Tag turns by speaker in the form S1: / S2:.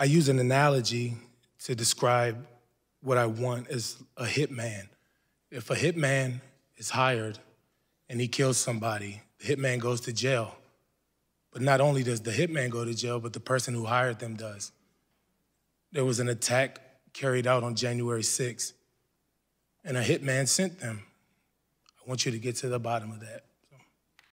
S1: I use an analogy to describe what I want as a hitman. If a hitman is hired and he kills somebody, the hitman goes to jail. But not only does the hitman go to jail, but the person who hired them does. There was an attack carried out on January 6th, and a hitman sent them. I want you to get to the bottom of that.